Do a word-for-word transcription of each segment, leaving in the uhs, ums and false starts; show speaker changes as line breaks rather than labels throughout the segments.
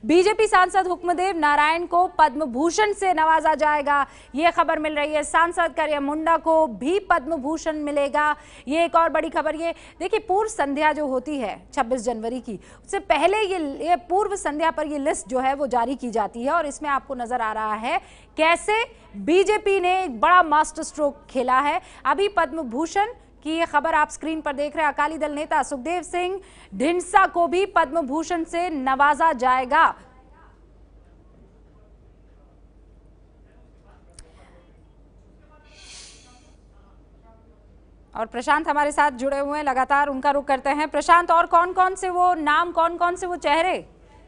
BJP सांसद हुक्मदेव नारायण को पद्म भूषण से नवाजा जाएगा, ये खबर मिल रही है। सांसद करिया मुंडा को भी पद्म भूषण मिलेगा, ये एक और बड़ी खबर। ये देखिए, पूर्व संध्या जो होती है छब्बीस जनवरी की, उससे पहले ये ये पूर्व संध्या पर ये लिस्ट जो है वो जारी की जाती है और इसमें आपको नजर आ रहा है कैसे बीजेपी ने एक बड़ा मास्टर स्ट्रोक खेला है। अभी पद्म भूषण की ये खबर आप स्क्रीन पर देख रहे हैं। अकाली दल नेता सुखदेव सिंह ढींडसा को भी पद्म भूषण से नवाजा जाएगा। और प्रशांत हमारे साथ जुड़े हुए हैं, लगातार उनका रुख करते हैं। प्रशांत, और कौन कौन से वो नाम, कौन कौन से वो चेहरे?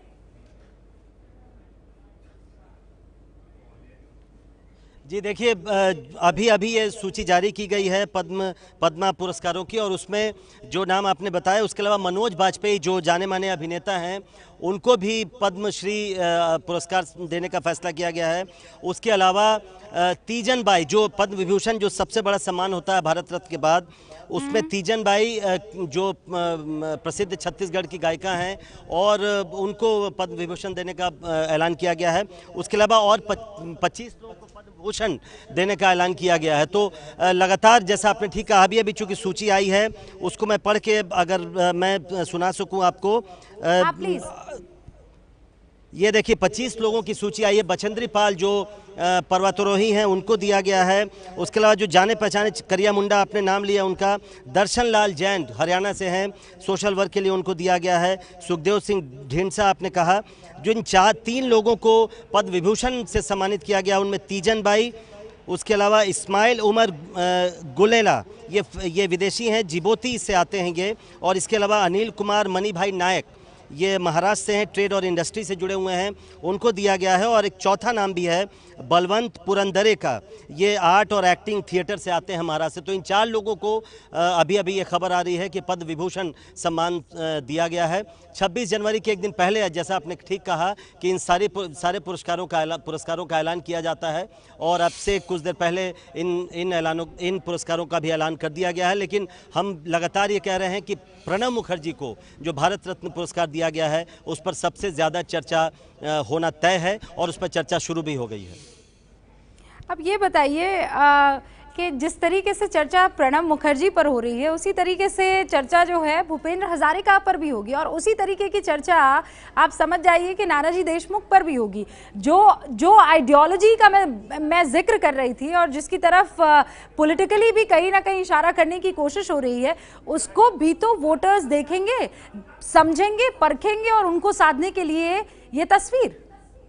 जी देखिए, अभी अभी ये सूची जारी की गई है पद्म पद्मा पुरस्कारों की, और उसमें जो नाम आपने बताया उसके अलावा मनोज वाजपेयी जो जाने माने अभिनेता हैं उनको भी पद्मश्री पुरस्कार देने का फैसला किया गया है। उसके अलावा तीजन बाई, जो पद्म विभूषण जो सबसे बड़ा सम्मान होता है भारत रत्न के बाद, उसमें तीजन बाई जो प्रसिद्ध छत्तीसगढ़ की गायिका हैं और उनको पद्म विभूषण देने का ऐलान किया गया है। उसके अलावा और पच्चीस लोगों को पद्म भूषण देने का ऐलान किया गया है। तो लगातार, जैसा आपने ठीक कहा, अभी अभी चूंकि सूची आई है उसको मैं पढ़ के अगर मैं सुना सकूं आपको।
प्लीज।
ये देखिए, पच्चीस लोगों की सूची आई है। बछेंद्री पाल जो पर्वतारोही हैं उनको दिया गया है। उसके अलावा जो जाने पहचाने करिया मुंडा आपने नाम लिया उनका, दर्शन लाल जैन हरियाणा से हैं, सोशल वर्क के लिए उनको दिया गया है। सुखदेव सिंह ढींडसा आपने कहा। जो इन चार तीन लोगों को पद्म विभूषण से सम्मानित किया गया उनमें तीजन बाई, उसके अलावा इस्माइल उमर गुलेला, ये ये विदेशी हैं, जिबोती से आते हैं ये, और इसके अलावा अनिल कुमार मनी भाई नायक, ये महाराष्ट्र से हैं, ट्रेड और इंडस्ट्री से जुड़े हुए हैं, उनको दिया गया है। और एक चौथा नाम भी है बलवंत पुरंदरे का, ये आर्ट और एक्टिंग थिएटर से आते हैं महाराष्ट्र से। तो इन चार लोगों को अभी अभी ये खबर आ रही है कि पद्म विभूषण सम्मान दिया गया है। छब्बीस जनवरी के एक दिन पहले, जैसा आपने ठीक कहा, कि इन सारे सारे पुरस्कारों का पुरस्कारों का ऐलान किया जाता है, और अब से कुछ देर पहले इन इन ऐलानों इन पुरस्कारों का भी ऐलान कर दिया गया है। लेकिन हम लगातार ये कह रहे हैं कि प्रणब मुखर्जी को जो भारत रत्न पुरस्कार दिया गया है उस पर सबसे ज़्यादा चर्चा होना तय है, और उस पर चर्चा शुरू भी हो गई है।
अब ये बताइए कि जिस तरीके से चर्चा प्रणब मुखर्जी पर हो रही है, उसी तरीके से चर्चा जो है भूपेंद्र हजारिका पर भी होगी, और उसी तरीके की चर्चा आप समझ जाइए कि नानाजी देशमुख पर भी होगी। जो जो आइडियोलॉजी का मैं मैं जिक्र कर रही थी और जिसकी तरफ पॉलिटिकली भी कहीं ना कहीं इशारा करने की कोशिश हो रही है, उसको भी तो वोटर्स देखेंगे, समझेंगे, परखेंगे, और उनको साधने के लिए ये तस्वीर।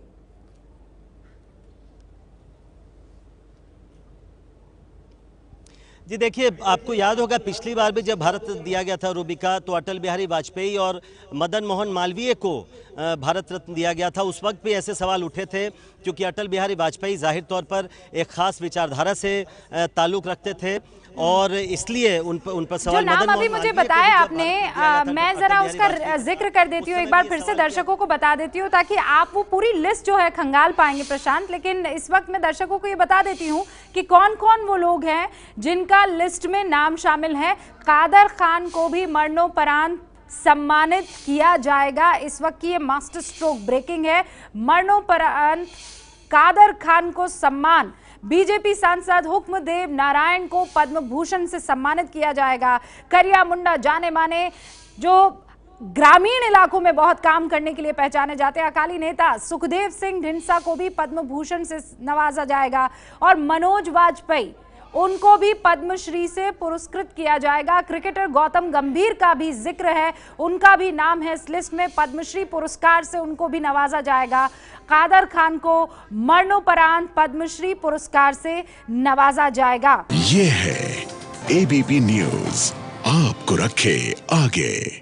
जी देखिए, आपको याद होगा पिछली बार भी जब भारत दिया गया था रूबिका, तो अटल बिहारी वाजपेयी और मदन मोहन मालवीय को भारत रत्न दिया गया था। उस वक्त भी ऐसे सवाल उठे थे, क्योंकि अटल बिहारी वाजपेयी जाहिर तौर पर एक खास विचारधारा से ताल्लुक़ रखते थे, और इसलिए उन पर उन पर सवाल।
जो नाम अभी मुझे बताया आपने, आ, मैं जरा उसका जिक्र कर देती हूँ, एक बार फिर से दर्शकों को बता देती हूँ ताकि आप वो पूरी लिस्ट जो है खंगाल पाएंगे प्रशांत। लेकिन इस वक्त मैं दर्शकों को ये बता देती हूँ कि कौन कौन वो लोग हैं जिनका लिस्ट में नाम शामिल है। कादर खान को भी मरणोपरांत सम्मानित किया जाएगा। इस वक्त की ये मास्टर स्ट्रोक ब्रेकिंग है। मरणोपरांत कादर खान को सम्मान, बीजेपी सांसद हुक्मदेव नारायण को पद्म भूषण से सम्मानित किया जाएगा। करिया मुंडा जाने माने, जो ग्रामीण इलाकों में बहुत काम करने के लिए पहचाने जाते हैं, अकाली नेता सुखदेव सिंह ढींडसा को भी पद्म भूषण से नवाजा जाएगा। और मनोज वाजपेयी, उनको भी पद्मश्री से पुरस्कृत किया जाएगा। क्रिकेटर गौतम गंभीर का भी जिक्र है, उनका भी नाम है इस लिस्ट में, पद्मश्री पुरस्कार से उनको भी नवाजा जाएगा। कादर खान को मरणोपरांत पद्मश्री पुरस्कार से नवाजा जाएगा।
ये है एबीपी न्यूज़, आपको रखे आगे।